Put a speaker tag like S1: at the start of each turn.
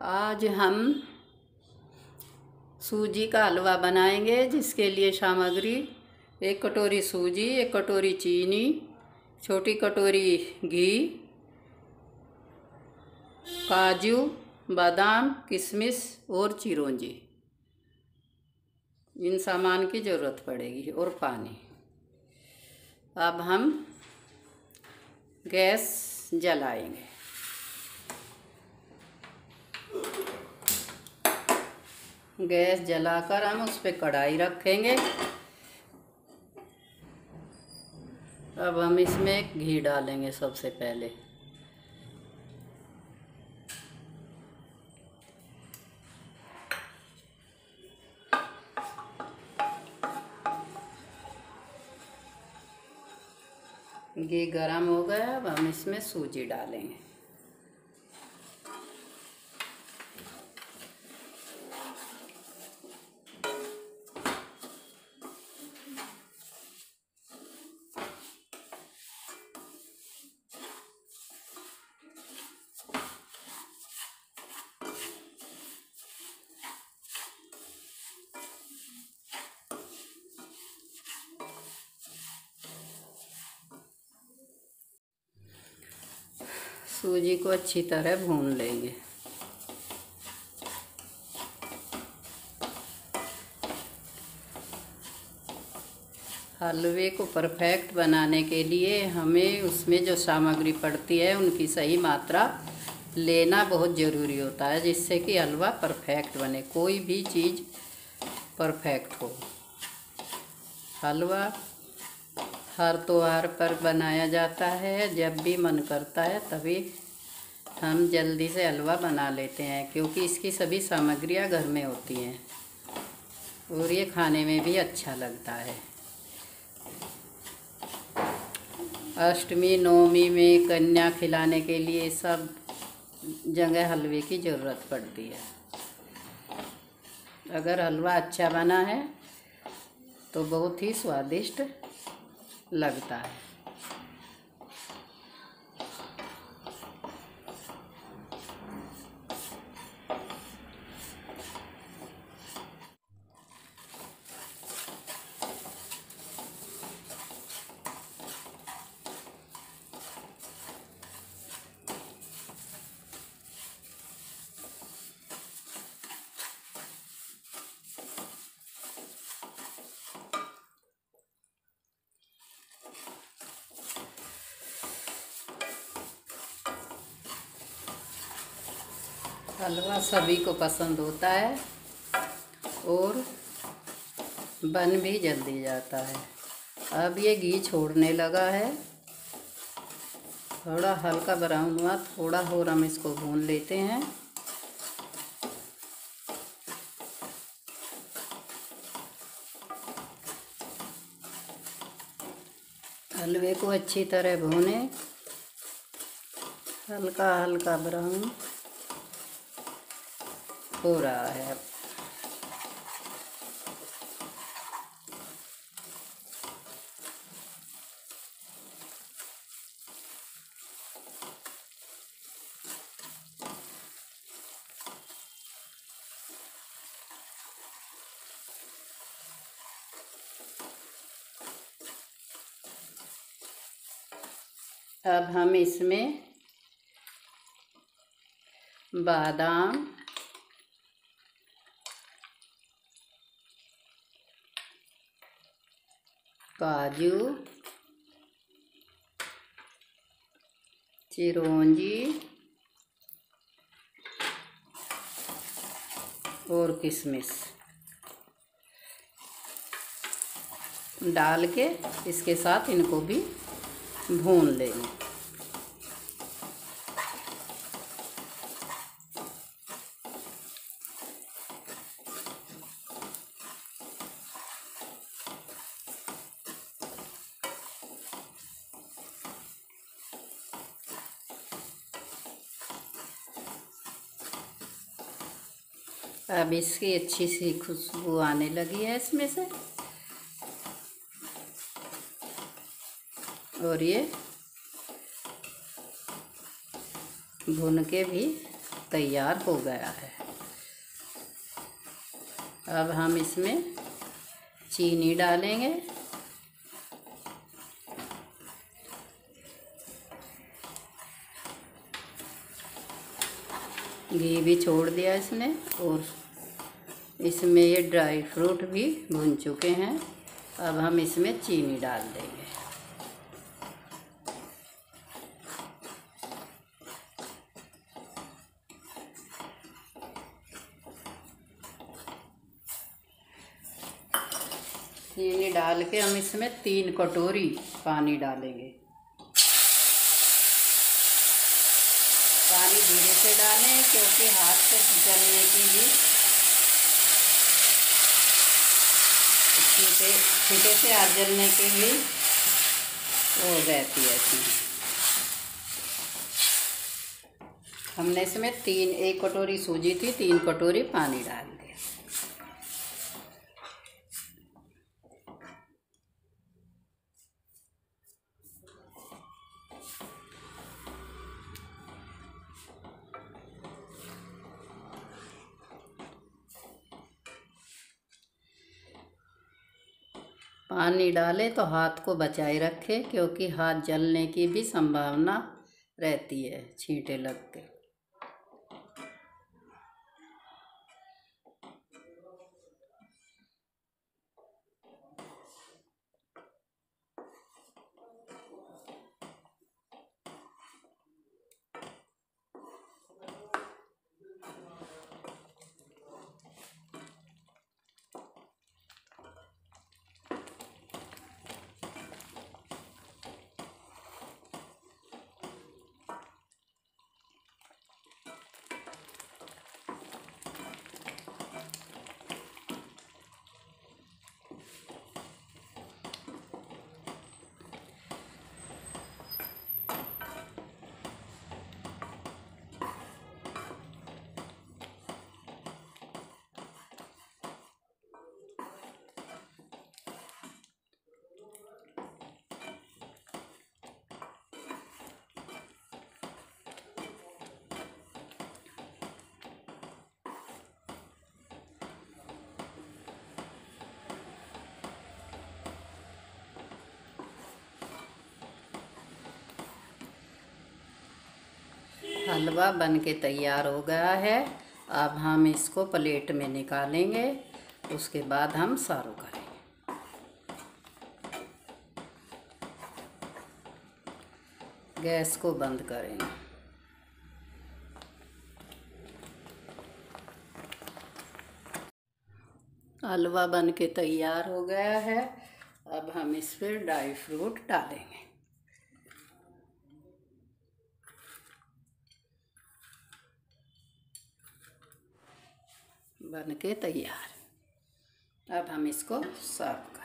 S1: आज हम सूजी का हलवा बनाएंगे, जिसके लिए सामग्री 1 कटोरी सूजी, 1 कटोरी चीनी, छोटी कटोरी घी, काजू, बादाम, किशमिश और चिरौंजी। इन सामान की ज़रूरत पड़ेगी और पानी। अब हम गैस जलाएंगे। गैस जलाकर हम उस पर कढ़ाई रखेंगे। अब हम इसमें घी डालेंगे सबसे पहले। घी गरम हो गया। अब हम इसमें सूजी डालेंगे। सूजी को अच्छी तरह भून लेंगे। हलवे को परफेक्ट बनाने के लिए हमें उसमें जो सामग्री पड़ती है उनकी सही मात्रा लेना बहुत ज़रूरी होता है, जिससे कि हलवा परफेक्ट बने। कोई भी चीज़ परफेक्ट हो। हलवा हर त्योहार पर बनाया जाता है। जब भी मन करता है तभी हम जल्दी से हलवा बना लेते हैं, क्योंकि इसकी सभी सामग्रियां घर में होती हैं और ये खाने में भी अच्छा लगता है। अष्टमी नवमी में कन्या खिलाने के लिए सब जगह हलवे की ज़रूरत पड़ती है। अगर हलवा अच्छा बना है तो बहुत ही स्वादिष्ट लगता है। हलवा सभी को पसंद होता है और बन भी जल्दी जाता है। अब ये घी छोड़ने लगा है। थोड़ा हल्का ब्राउन हुआ, थोड़ा और हम इसको भून लेते हैं। हलवे को अच्छी तरह भूने। हल्का हल्का ब्राउन हो रहा है। अब हम इसमें बादाम, काजू, चिरौंजी और किशमिश डाल के इसके साथ इनको भी भून लेंगे। अब इसकी अच्छी सी खुशबू आने लगी है इसमें से, और ये भून के भी तैयार हो गया है। अब हम इसमें चीनी डालेंगे। घी भी छोड़ दिया इसने और इसमें ये ड्राई फ्रूट भी भुन चुके हैं। अब हम इसमें चीनी डाल देंगे। चीनी डाल के हम इसमें 3 कटोरी पानी डालेंगे। पानी धीरे से डालें क्योंकि हाथ से जलने की भी छींटे से हाथ जलने की भी वो रहती है इसमें। हमने इसमें 1 कटोरी सूजी थी, 3 कटोरी पानी डाल दिया। पानी डालें तो हाथ को बचाए रखें क्योंकि हाथ जलने की भी संभावना रहती है छींटे लग के। हलवा बन के तैयार हो गया है। अब हम इसको प्लेट में निकालेंगे, उसके बाद हम सर्व करेंगे। गैस को बंद करेंगे। हलवा बन के तैयार हो गया है। अब हम इस पर ड्राई फ्रूट डालेंगे। बन के तैयार। अब हम इसको सर्व